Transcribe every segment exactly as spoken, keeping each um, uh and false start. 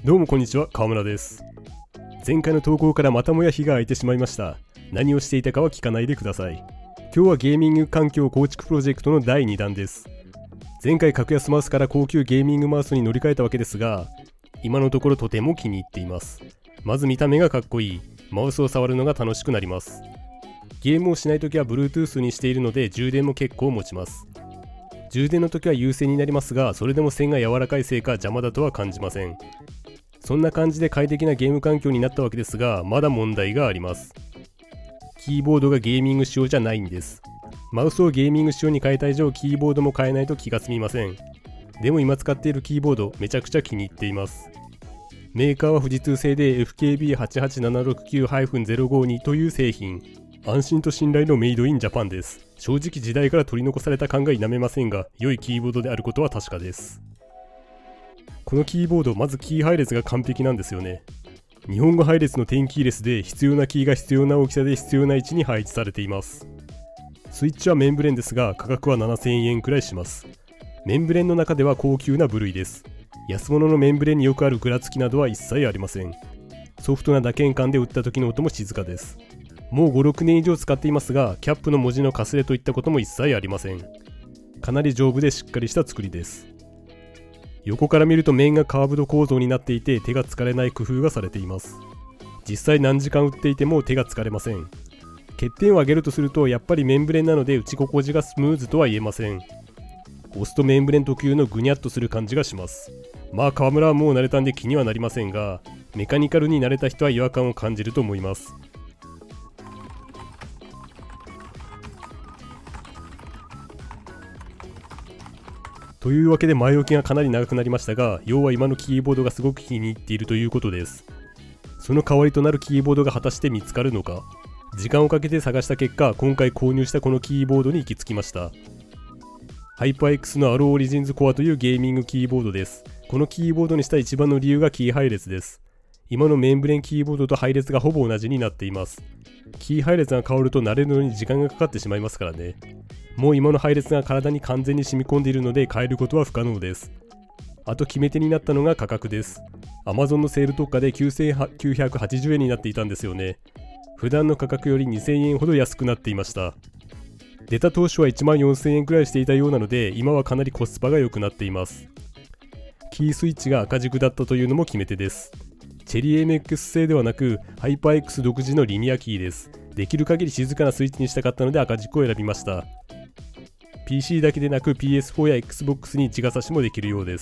どうもこんにちは、川村です。前回の投稿からまたもや日が空いてしまいました。何をしていたかは聞かないでください。今日はゲーミング環境構築プロジェクトのだいにだんです。前回格安マウスから高級ゲーミングマウスに乗り換えたわけですが、今のところとても気に入っています。まず見た目がかっこいい。マウスを触るのが楽しくなります。ゲームをしないときは Bluetooth にしているので充電も結構持ちます。充電の時は優先になりますが、それでも線が柔らかいせいか邪魔だとは感じません。そんな感じで快適なゲーム環境になったわけですが、まだ問題があります。キーボードがゲーミング仕様じゃないんです。マウスをゲーミング仕様に変えた以上、キーボードも変えないと気が済みません。でも今使っているキーボード、めちゃくちゃ気に入っています。メーカーは富士通製で エフケービーはちはちななろくきゅうゼロごに という製品。安心と信頼のメイドインジャパンです。正直時代から取り残された感が否めませんが、良いキーボードであることは確かです。このキーボード、まずキー配列が完璧なんですよね。日本語配列の点キーレスで必要なキーが必要な大きさで必要な位置に配置されています。スイッチはメンブレンですが、価格はななせんえんくらいします。メンブレンの中では高級な部類です。安物のメンブレンによくあるぐらつきなどは一切ありません。ソフトな打鍵感で打った時の音も静かです。もうごろくねん以上使っていますが、キャップの文字のかすれといったことも一切ありません。かなり丈夫でしっかりした作りです。横から見ると面がカーブド構造になっていて手が疲れない工夫がされています。実際何時間打っていても手が疲れません。欠点を挙げるとすると、やっぱりメンブレンなので打ち心地がスムーズとは言えません。押すとメンブレン特有のぐにゃっとする感じがします。まあ川村はもう慣れたんで気にはなりませんが、メカニカルに慣れた人は違和感を感じると思います。というわけで前置きがかなり長くなりましたが、要は今のキーボードがすごく気に入っているということです。その代わりとなるキーボードが果たして見つかるのか。時間をかけて探した結果、今回購入したこのキーボードに行き着きました。ハイパー X の アロー Origins Core というゲーミングキーボードです。このキーボードにした一番の理由がキー配列です。今のメンブレンキーボードと配列がほぼ同じになっています。キー配列が変わると慣れるのに時間がかかってしまいますからね。もう今の配列が体に完全に染み込んでいるので変えることは不可能です。あと決め手になったのが価格です。Amazon のセール特価できゅうせんきゅうひゃくはちじゅうえんになっていたんですよね。普段の価格よりにせんえんほど安くなっていました。出た当初はいちまんよんせんえんくらいしていたようなので、今はかなりコスパが良くなっています。キースイッチが赤軸だったというのも決め手です。チェリー エムエックス 製ではなく、ハイパー X 独自のリニアキーです。できる限り静かなスイッチにしたかったので赤軸を選びました。ピーシー だけでなく ピーエスフォー や Xbox に地が差しもできるようです。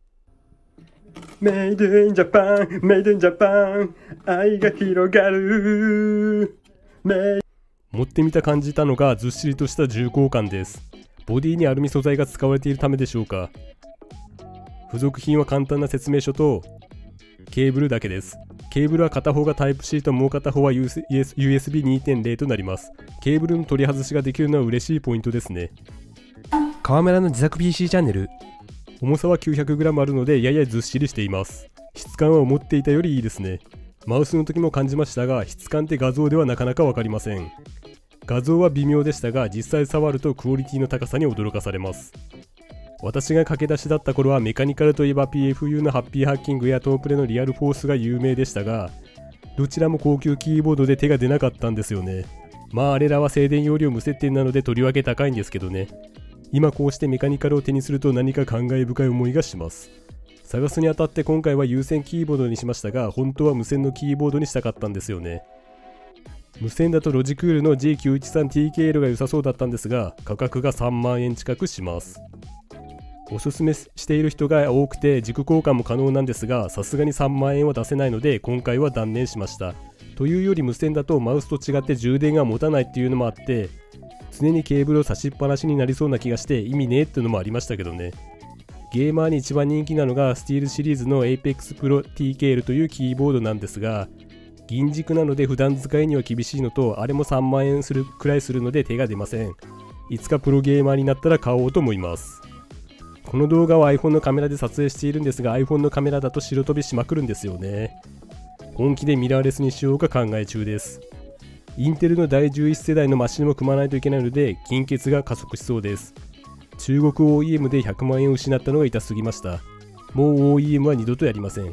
メイドインジャパン、メイドインジャパン、愛が広がる。持ってみた感じたのがずっしりとした重厚感です。ボディにアルミ素材が使われているためでしょうか。付属品は簡単な説明書とケーブルだけです。ケーブルは片方がタイプ シー ともう片方は ユーエスビーにてんゼロ となります。ケーブルの取り外しができるのは嬉しいポイントですね。川村の自作 ピーシー チャンネル。重さは きゅうひゃくグラム あるのでややずっしりしています。質感は思っていたよりいいですね。マウスの時も感じましたが、質感って画像ではなかなか分かりません。画像は微妙でしたが、実際触るとクオリティの高さに驚かされます。私が駆け出しだった頃はメカニカルといえば ピーエフユー のハッピーハッキングやトープレのリアルフォースが有名でしたが、どちらも高級キーボードで手が出なかったんですよね。まああれらは静電容量無接点なのでとりわけ高いんですけどね。今こうしてメカニカルを手にすると何か感慨深い思いがします。探すにあたって今回は有線キーボードにしましたが、本当は無線のキーボードにしたかったんですよね。無線だとロジクールの ジーきゅういちさんティーケーエル が良さそうだったんですが、価格がさんまんえん近くします。おすすめしている人が多くて軸交換も可能なんですが、さすがにさんまんえんは出せないので今回は断念しました。というより無線だとマウスと違って充電が持たないっていうのもあって、常にケーブルを差しっぱなしになりそうな気がして意味ねえっていうのもありましたけどね。ゲーマーに一番人気なのがスティールシリーズの Apex Pro ティーケーエル というキーボードなんですが、銀軸なので普段使いには厳しいのと、あれもさんまんえんするくらいするので手が出ません。いつかプロゲーマーになったら買おうと思います。この動画は iPhone のカメラで撮影しているんですが、 iPhone のカメラだと白飛びしまくるんですよね。本気でミラーレスにしようか考え中です。インテルのだいじゅういっせだいのマシンも組まないといけないので金欠が加速しそうです。中国 オーイーエム でひゃくまんえんを失ったのが痛すぎました。もう オーイーエム は二度とやりません。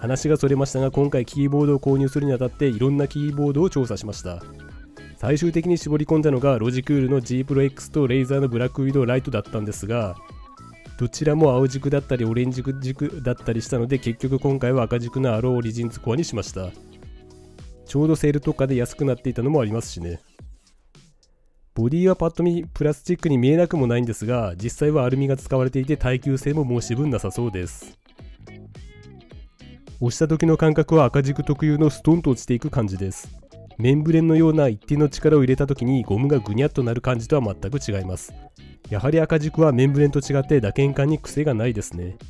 話がそれましたが、今回キーボードを購入するにあたっていろんなキーボードを調査しました。最終的に絞り込んだのがロジクールの G プロ X とレイザーのブラックウィドウライトだったんですが、どちらも青軸だったりオレンジ軸だったりしたので、結局今回は赤軸のアローオリジンズコアにしました。ちょうどセールとかで安くなっていたのもありますしね。ボディはパッと見プラスチックに見えなくもないんですが、実際はアルミが使われていて耐久性も申し分なさそうです。押した時の感覚は赤軸特有のストンと落ちていく感じです。メンブレンのような一定の力を入れた時にゴムがぐにゃっとなる感じとは全く違います。やはり赤軸はメンブレンと違って打鍵感に癖がないですね。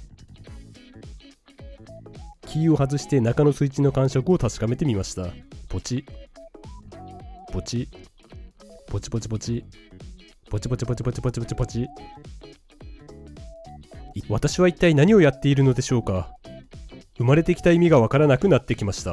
キーを外して中のスイッチの感触を確かめてみました。ポチポチポチポチポチポチポチポチポチポチポチポチ。私は一体何をやっているのでしょうか。生まれてきた意味がわからなくなってきました。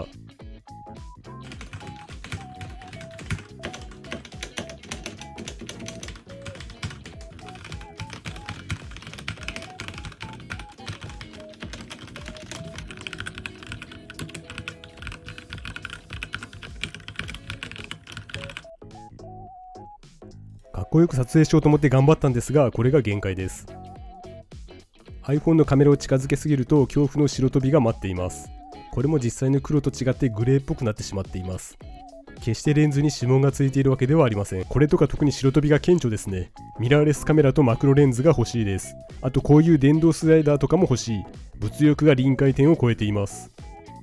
かっこよく撮影しようと思って頑張ったんですが、これが限界です。 iPhone のカメラを近づけすぎると恐怖の白飛びが待っています。これも実際の黒と違ってグレーっぽくなってしまっています。決してレンズに指紋がついているわけではありません。これとか特に白飛びが顕著ですね。ミラーレスカメラとマクロレンズが欲しいです。あとこういう電動スライダーとかも欲しい。物欲が臨界点を超えています。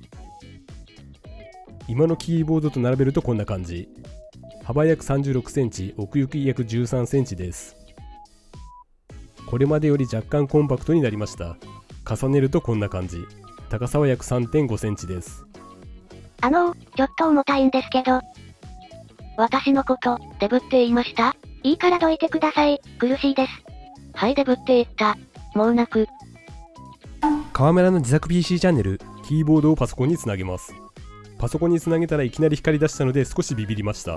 今のキーボードと並べるとこんな感じ。幅約さんじゅうろくセンチ、奥行き約じゅうさんセンチです。これまでより若干コンパクトになりました。重ねるとこんな感じ。高さは約 さんてんごセンチです。 あのー、ちょっと重たいんですけど。私のこと、デブって言いました？いいからどいてください。苦しいです。はい、デブって言った。もう泣く。 川村の自作 ピーシー チャンネル、キーボードをパソコンにつなげます。パソコンにつなげたらいきなり光り出したので少しビビりました。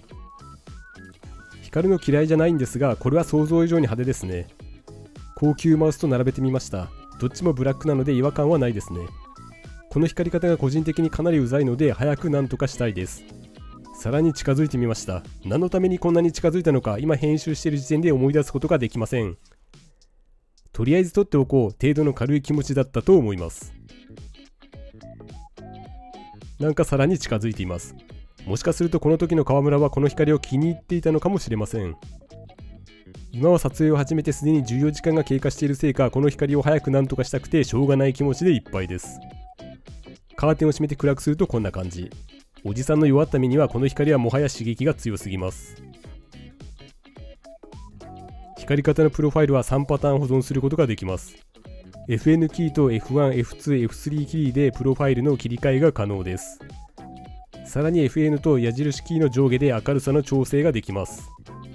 光るの嫌いじゃないんですが、これは想像以上に派手ですね。高級マウスと並べてみました。どっちもブラックなので違和感はないですね。この光り方が個人的にかなりうざいので早くなんとかしたいです。さらに近づいてみました。何のためにこんなに近づいたのか今編集している時点で思い出すことができません。とりあえず撮っておこう程度の軽い気持ちだったと思います。なんかさらに近づいています。もしかするとこの時の川村はこの光を気に入っていたのかもしれません。今は撮影を始めてすでにじゅうよじかんが経過しているせいか、この光を早くなんとかしたくてしょうがない気持ちでいっぱいです。カーテンを閉めて暗くするとこんな感じ。おじさんの弱った目にはこの光はもはや刺激が強すぎます。光り方のプロファイルはさんパターン保存することができます。エフエヌ キーと エフワン、エフツー、エフスリー キーでプロファイルの切り替えが可能です。さらに エフエヌ と矢印キーの上下で明るさの調整ができます。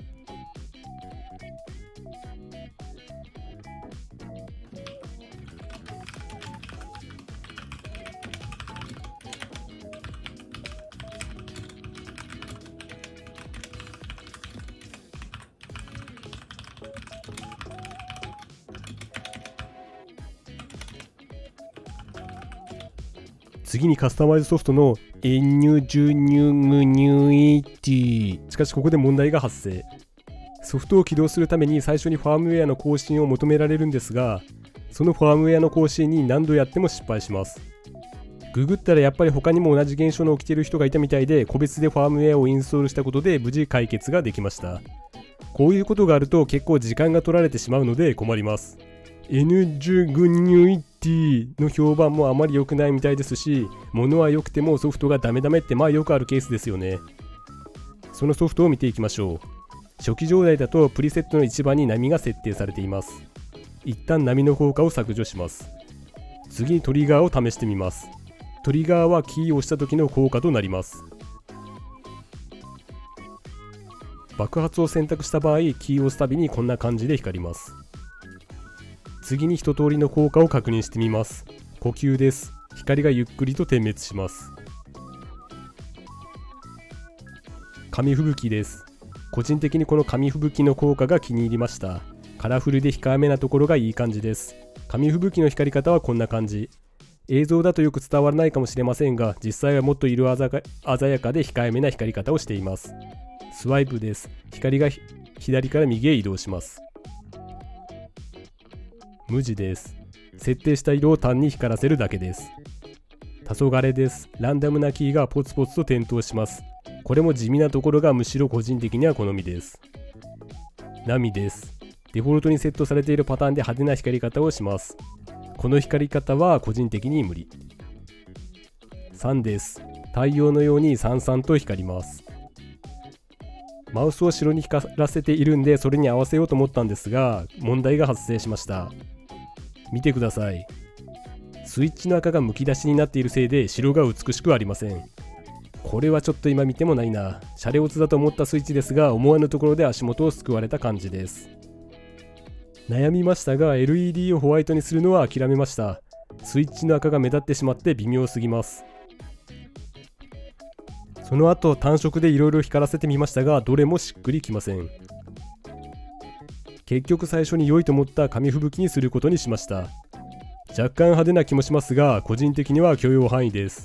次にカスタマイズソフトのエニュジュニュムニュイティ。しかしここで問題が発生。ソフトを起動するために最初にファームウェアの更新を求められるんですが、そのファームウェアの更新に何度やっても失敗します。ググったらやっぱり他にも同じ現象の起きている人がいたみたいで、個別でファームウェアをインストールしたことで無事解決ができました。こういうことがあると結構時間が取られてしまうので困ります。エヌジュグニュイティの評判もあまり良くないみたいですし、物は良くてもソフトがダメダメってまあよくあるケースですよね。そのソフトを見ていきましょう。初期状態だとプリセットの一番に波が設定されています。一旦波の効果を削除します。次にトリガーを試してみます。トリガーはキーを押した時の効果となります。爆発を選択した場合、キーを押すたびにこんな感じで光ります。次に一通りの効果を確認してみます。呼吸です。光がゆっくりと点滅します。紙吹雪です。個人的にこの紙吹雪の効果が気に入りました。カラフルで控えめなところがいい感じです。紙吹雪の光り方はこんな感じ。 映像だとよく伝わらないかもしれませんが、実際はもっと色鮮やかで控えめな光り方をしています。スワイプです。光が左から右へ移動します。無地です。設定した色を単に光らせるだけです。黄昏です。ランダムなキーがポツポツと点灯します。これも地味なところがむしろ個人的には好みです。波です。デフォルトにセットされているパターンで派手な光り方をします。この光り方は個人的に無理。さんです。太陽のようにさんさんと光ります。マウスを白に光らせているんでそれに合わせようと思ったんですが、問題が発生しました。見てください。スイッチの赤がむき出しになっているせいで白が美しくありません。これはちょっと今見てもないな。シャレオツだと思ったスイッチですが、思わぬところで足元をすくわれた感じです。悩みましたが エルイーディー をホワイトにするのは諦めました。スイッチの赤が目立ってしまって微妙すぎます。その後単色でいろいろ光らせてみましたが、どれもしっくりきません。結局最初に良いと思った紙吹雪にすることにしました。若干派手な気もしますが、個人的には許容範囲です。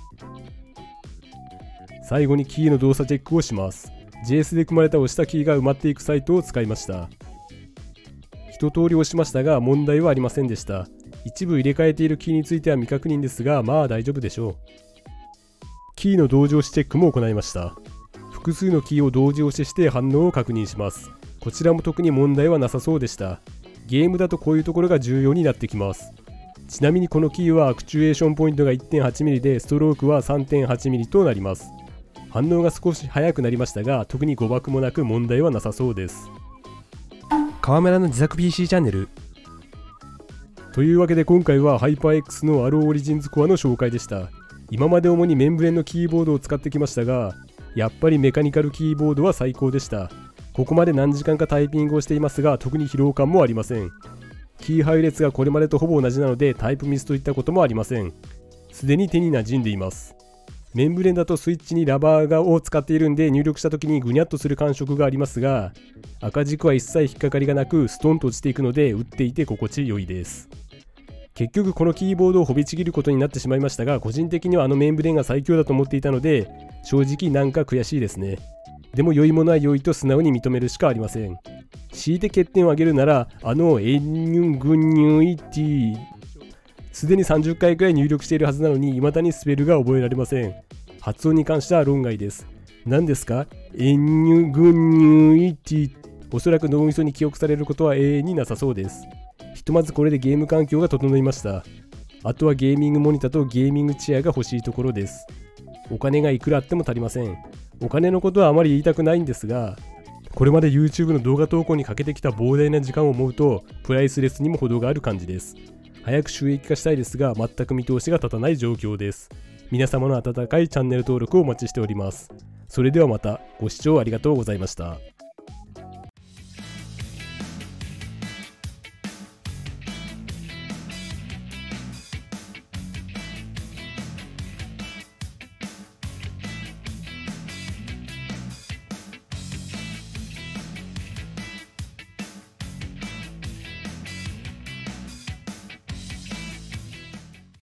最後にキーの動作チェックをします。ジェイエス で組まれた押したキーが埋まっていくサイトを使いました。一通り押しましたが問題はありませんでした。一部入れ替えているキーについては未確認ですが、まあ大丈夫でしょう。キーの同時押しチェックも行いました。複数のキーを同時押しして反応を確認します。こちらも特に問題はなさそうでした。ゲームだとこういうところが重要になってきます。ちなみにこのキーはアクチュエーションポイントが いってんはちミリ でストロークは さんてんはちミリ となります。反応が少し速くなりましたが、特に誤爆もなく問題はなさそうです。 川村の自作 ピーシー チャンネル。 というわけで今回はハイパー X の アロー オリジンズコアの紹介でした。今まで主にメンブレンのキーボードを使ってきましたが、やっぱりメカニカルキーボードは最高でした。ここまで何時間かタイピングをしていますが、特に疲労感もありません。キー配列がこれまでとほぼ同じなのでタイプミスといったこともありません。すでに手に馴染んでいます。メンブレンだとスイッチにラバーがを使っているんで入力した時にぐにゃっとする感触がありますが、赤軸は一切引っかかりがなくストンと落ちていくので打っていて心地良いです。結局このキーボードをほびちぎることになってしまいましたが、個人的にはあのメンブレンが最強だと思っていたので正直なんか悔しいですね。でも良いものは良いと素直に認めるしかありません。強いて欠点を挙げるなら、あのエンニュングニュイティすでにさんじゅっかいくらい入力しているはずなのに未だにスペルが覚えられません。発音に関しては論外です。何ですか？エンニュグニュイティ。おそらく脳みそに記憶されることは永遠になさそうです。ひとまずこれでゲーム環境が整いました。あとはゲーミングモニターとゲーミングチェアが欲しいところです。お金がいくらあっても足りません。お金のことはあまり言いたくないんですが、これまで YouTube の動画投稿にかけてきた膨大な時間を思うとプライスレスにも程がある感じです。早く収益化したいですが全く見通しが立たない状況です。皆様の温かいチャンネル登録をお待ちしております。それではまたご視聴ありがとうございました。